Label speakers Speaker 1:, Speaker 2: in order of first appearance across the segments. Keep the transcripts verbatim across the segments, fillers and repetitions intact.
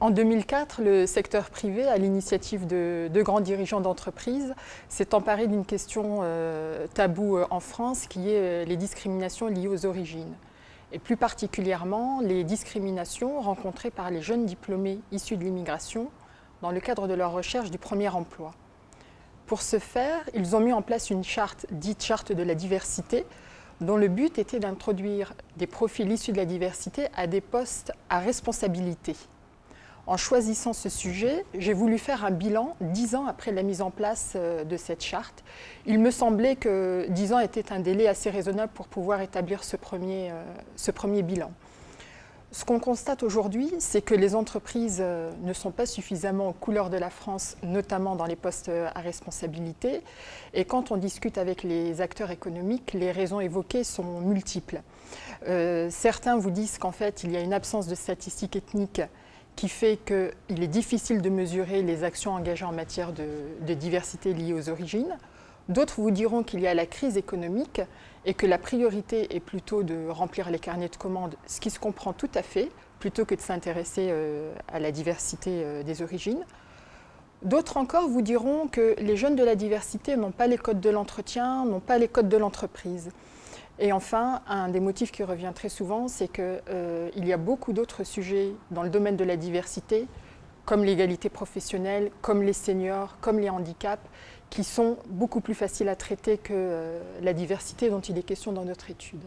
Speaker 1: En deux mille quatre, le secteur privé, à l'initiative de, de grands dirigeants d'entreprises, s'est emparé d'une question euh, taboue en France, qui est les discriminations liées aux origines. Et plus particulièrement, les discriminations rencontrées par les jeunes diplômés issus de l'immigration dans le cadre de leur recherche du premier emploi. Pour ce faire, ils ont mis en place une charte, dite charte de la diversité, dont le but était d'introduire des profils issus de la diversité à des postes à responsabilité. En choisissant ce sujet, j'ai voulu faire un bilan dix ans après la mise en place de cette charte. Il me semblait que dix ans était un délai assez raisonnable pour pouvoir établir ce premier, ce premier bilan. Ce qu'on constate aujourd'hui, c'est que les entreprises ne sont pas suffisamment aux couleurs de la France, notamment dans les postes à responsabilité. Et quand on discute avec les acteurs économiques, les raisons évoquées sont multiples. Euh, certains vous disent qu'en fait, il y a une absence de statistiques ethniques qui fait qu'il est difficile de mesurer les actions engagées en matière de, de diversité liée aux origines. D'autres vous diront qu'il y a la crise économique et que la priorité est plutôt de remplir les carnets de commandes, ce qui se comprend tout à fait, plutôt que de s'intéresser euh, à la diversité euh, des origines. D'autres encore vous diront que les jeunes de la diversité n'ont pas les codes de l'entretien, n'ont pas les codes de l'entreprise. Et enfin, un des motifs qui revient très souvent, c'est qu'il euh, y a beaucoup d'autres sujets dans le domaine de la diversité, comme l'égalité professionnelle, comme les seniors, comme les handicaps, qui sont beaucoup plus faciles à traiter que euh, la diversité dont il est question dans notre étude.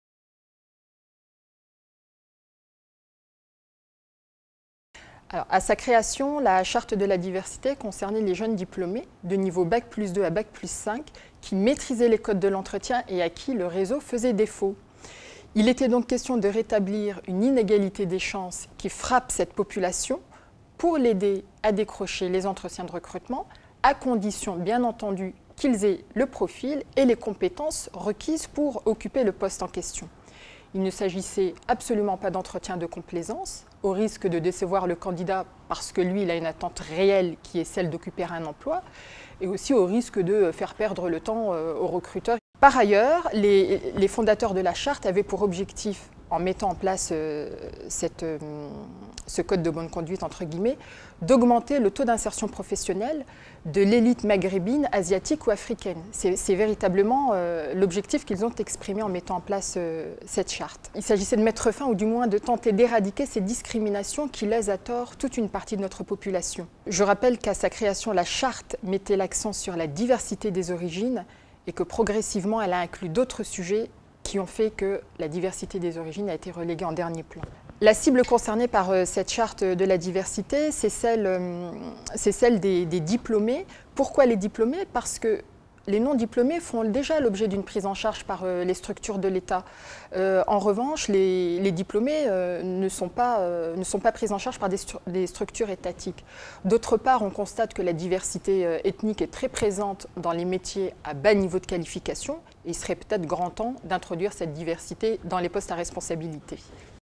Speaker 1: Alors, à sa création, la charte de la diversité concernait les jeunes diplômés de niveau bac plus deux à bac plus cinq qui maîtrisaient les codes de l'entretien et à qui le réseau faisait défaut. Il était donc question de rétablir une inégalité des chances qui frappe cette population pour l'aider à décrocher les entretiens de recrutement, à condition bien entendu qu'ils aient le profil et les compétences requises pour occuper le poste en question. Il ne s'agissait absolument pas d'entretien de complaisance, au risque de décevoir le candidat parce que lui, il a une attente réelle qui est celle d'occuper un emploi, et aussi au risque de faire perdre le temps aux recruteurs. Par ailleurs, les, les fondateurs de la charte avaient pour objectif, en mettant en place euh, cette, euh, ce code de bonne conduite, entre guillemets, d'augmenter le taux d'insertion professionnelle de l'élite maghrébine, asiatique ou africaine. C'est véritablement euh, l'objectif qu'ils ont exprimé en mettant en place euh, cette charte. Il s'agissait de mettre fin, ou du moins de tenter d'éradiquer ces discriminations qui lèsent à tort toute une partie de notre population. Je rappelle qu'à sa création, la charte mettait l'accent sur la diversité des origines et que progressivement, elle a inclus d'autres sujets qui ont fait que la diversité des origines a été reléguée en dernier plan. La cible concernée par euh, cette charte de la diversité, c'est celle, euh, c'est celle des, des diplômés. Pourquoi les diplômés? Parce que les non-diplômés font déjà l'objet d'une prise en charge par euh, les structures de l'État. Euh, en revanche, les, les diplômés euh, ne, sont pas, euh, ne sont pas pris en charge par des, stru des structures étatiques. D'autre part, on constate que la diversité euh, ethnique est très présente dans les métiers à bas niveau de qualification. Et il serait peut-être grand temps d'introduire cette diversité dans les postes à responsabilité.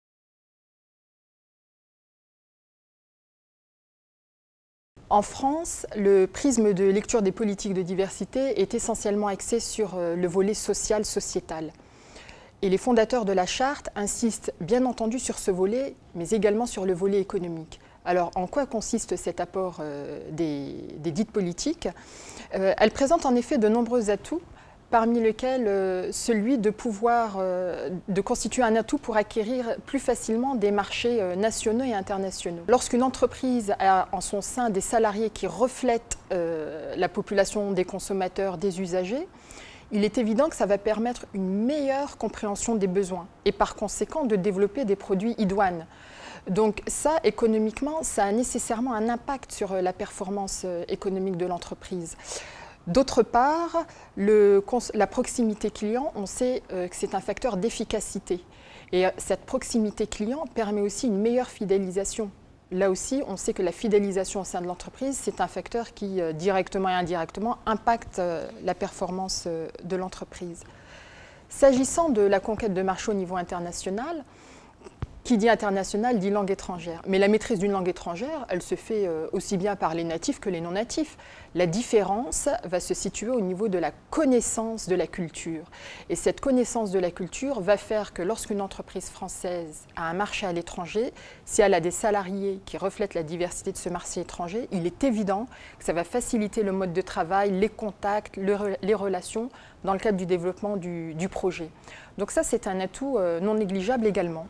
Speaker 1: En France, le prisme de lecture des politiques de diversité est essentiellement axé sur le volet social-sociétal. Et les fondateurs de la charte insistent bien entendu sur ce volet, mais également sur le volet économique. Alors, en quoi consiste cet apport euh, des, des dites politiques? euh, Elle présente en effet de nombreux atouts, parmi lesquels euh, celui de pouvoir, euh, de constituer un atout pour acquérir plus facilement des marchés euh, nationaux et internationaux. Lorsqu'une entreprise a en son sein des salariés qui reflètent euh, la population des consommateurs, des usagers, il est évident que ça va permettre une meilleure compréhension des besoins et par conséquent de développer des produits idoines. Donc ça, économiquement, ça a nécessairement un impact sur la performance économique de l'entreprise. D'autre part, le, la proximité client, on sait euh, que c'est un facteur d'efficacité. Et euh, cette proximité client permet aussi une meilleure fidélisation. Là aussi, on sait que la fidélisation au sein de l'entreprise, c'est un facteur qui, euh, directement et indirectement, impacte euh, la performance euh, de l'entreprise. S'agissant de la conquête de marché au niveau international, Qui dit international dit langue étrangère. Mais la maîtrise d'une langue étrangère, elle se fait aussi bien par les natifs que les non-natifs. La différence va se situer au niveau de la connaissance de la culture. Et cette connaissance de la culture va faire que lorsqu'une entreprise française a un marché à l'étranger, si elle a des salariés qui reflètent la diversité de ce marché étranger, il est évident que ça va faciliter le mode de travail, les contacts, le, les relations dans le cadre du développement du, du projet. Donc ça, c'est un atout non négligeable également.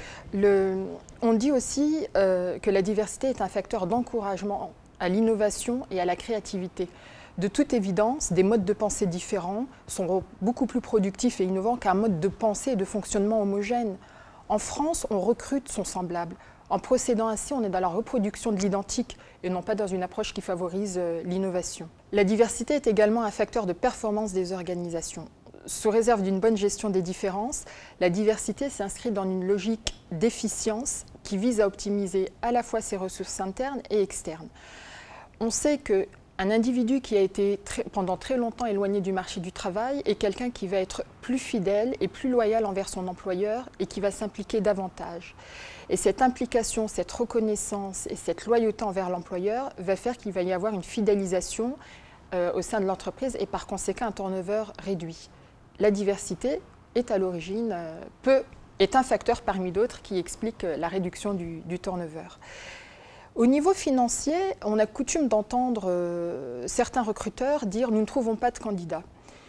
Speaker 1: Le, on dit aussi euh, que la diversité est un facteur d'encouragement à l'innovation et à la créativité. De toute évidence, des modes de pensée différents sont beaucoup plus productifs et innovants qu'un mode de pensée et de fonctionnement homogène. En France, on recrute son semblable. En procédant ainsi, on est dans la reproduction de l'identique et non pas dans une approche qui favorise euh, l'innovation. La diversité est également un facteur de performance des organisations. Sous réserve d'une bonne gestion des différences, la diversité s'inscrit dans une logique d'efficience qui vise à optimiser à la fois ses ressources internes et externes. On sait qu'un individu qui a été très, pendant très longtemps éloigné du marché du travail est quelqu'un qui va être plus fidèle et plus loyal envers son employeur et qui va s'impliquer davantage. Et cette implication, cette reconnaissance et cette loyauté envers l'employeur va faire qu'il va y avoir une fidélisation euh, au sein de l'entreprise et par conséquent un turnover réduit. La diversité est à l'origine, euh, peut, est un facteur parmi d'autres qui explique euh, la réduction du, du turnover. Au niveau financier, on a coutume d'entendre euh, certains recruteurs dire « nous ne trouvons pas de candidats ».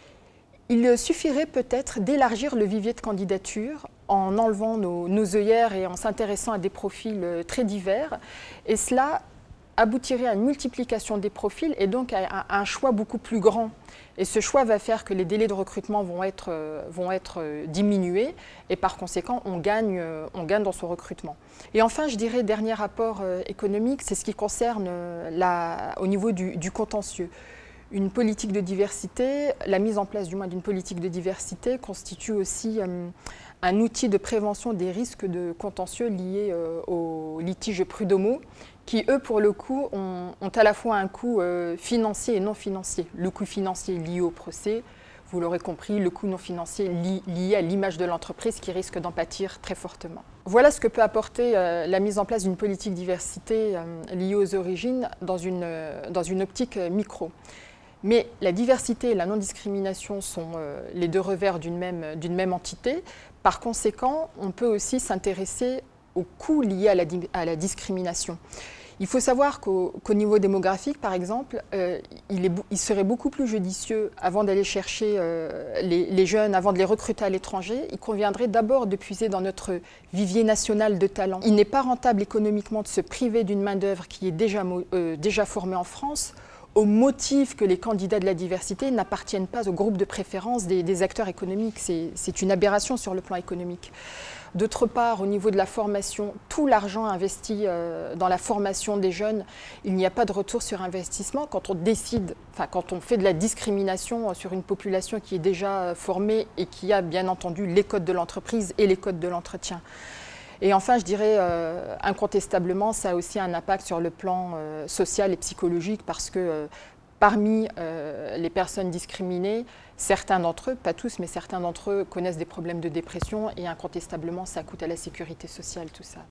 Speaker 1: Il suffirait peut-être d'élargir le vivier de candidature en enlevant nos, nos œillères et en s'intéressant à des profils euh, très divers, et cela aboutirait à une multiplication des profils et donc à un choix beaucoup plus grand. Et ce choix va faire que les délais de recrutement vont être, euh, vont être euh, diminués et par conséquent, on gagne, euh, on gagne dans son recrutement. Et enfin, je dirais, dernier rapport euh, économique, c'est ce qui concerne euh, la, au niveau du, du contentieux. Une politique de diversité, la mise en place du moins d'une politique de diversité constitue aussi euh, un outil de prévention des risques de contentieux liés euh, aux litiges prud'homaux qui, eux, pour le coup, ont, ont à la fois un coût euh, financier et non financier. Le coût financier lié au procès, vous l'aurez compris, le coût non financier li, lié à l'image de l'entreprise qui risque d'en pâtir très fortement. Voilà ce que peut apporter euh, la mise en place d'une politique diversité euh, liée aux origines dans une, euh, dans une optique euh, micro. Mais la diversité et la non-discrimination sont euh, les deux revers d'une même, d'une même entité. Par conséquent, on peut aussi s'intéresser aux coûts liés à la, à la discrimination. Il faut savoir qu'au qu'au niveau démographique, par exemple, euh, il, est, il serait beaucoup plus judicieux, avant d'aller chercher euh, les, les jeunes, avant de les recruter à l'étranger, il conviendrait d'abord de puiser dans notre vivier national de talents. Il n'est pas rentable économiquement de se priver d'une main-d'œuvre qui est déjà, euh, déjà formée en France, au motif que les candidats de la diversité n'appartiennent pas au groupe de préférence des, des acteurs économiques. C'est une aberration sur le plan économique. D'autre part, au niveau de la formation, tout l'argent investi euh, dans la formation des jeunes, il n'y a pas de retour sur investissement. Quand on décide, enfin quand on fait de la discrimination sur une population qui est déjà formée et qui a bien entendu les codes de l'entreprise et les codes de l'entretien. Et enfin, je dirais euh, incontestablement, ça a aussi un impact sur le plan euh, social et psychologique parce que euh, parmi euh, les personnes discriminées, certains d'entre eux, pas tous, mais certains d'entre eux connaissent des problèmes de dépression et incontestablement, ça coûte à la sécurité sociale tout ça.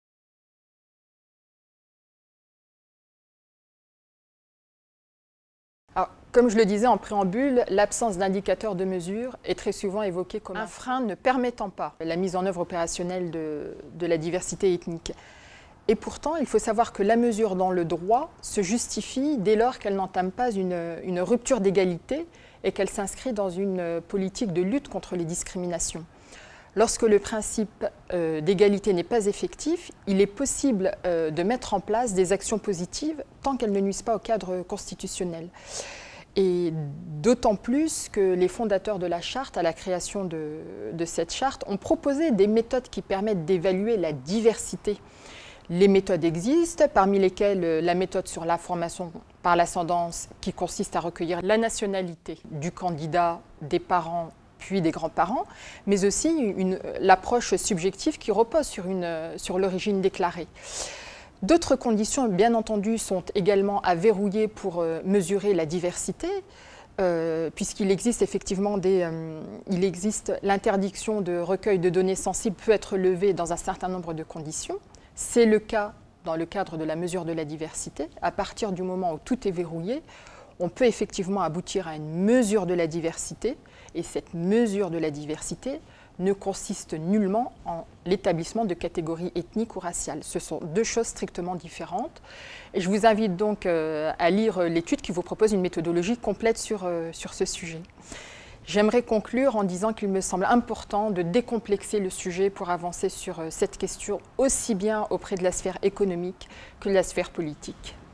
Speaker 1: Alors, comme je le disais en préambule, l'absence d'indicateurs de mesure est très souvent évoquée comme un frein ne permettant pas la mise en œuvre opérationnelle de, de la diversité ethnique. Et pourtant, il faut savoir que la mesure dans le droit se justifie dès lors qu'elle n'entame pas une, une rupture d'égalité et qu'elle s'inscrit dans une politique de lutte contre les discriminations. Lorsque le principe euh, d'égalité n'est pas effectif, il est possible euh, de mettre en place des actions positives tant qu'elles ne nuisent pas au cadre constitutionnel. Et d'autant plus que les fondateurs de la charte, à la création de, de cette charte, ont proposé des méthodes qui permettent d'évaluer la diversité. Les méthodes existent, parmi lesquelles la méthode sur la formation par l'ascendance qui consiste à recueillir la nationalité du candidat, des parents, puis des grands-parents, mais aussi l'approche subjective qui repose sur, une, sur l'origine déclarée. D'autres conditions, bien entendu, sont également à verrouiller pour euh, mesurer la diversité. euh, puisqu'il existe effectivement des, euh, il existe l'interdiction de recueil de données sensibles peut être levée dans un certain nombre de conditions. C'est le cas dans le cadre de la mesure de la diversité. À partir du moment où tout est verrouillé, on peut effectivement aboutir à une mesure de la diversité, et cette mesure de la diversité ne consiste nullement en l'établissement de catégories ethniques ou raciales. Ce sont deux choses strictement différentes. Et je vous invite donc euh, à lire l'étude qui vous propose une méthodologie complète sur, euh, sur ce sujet. J'aimerais conclure en disant qu'il me semble important de décomplexer le sujet pour avancer sur euh, cette question aussi bien auprès de la sphère économique que de la sphère politique.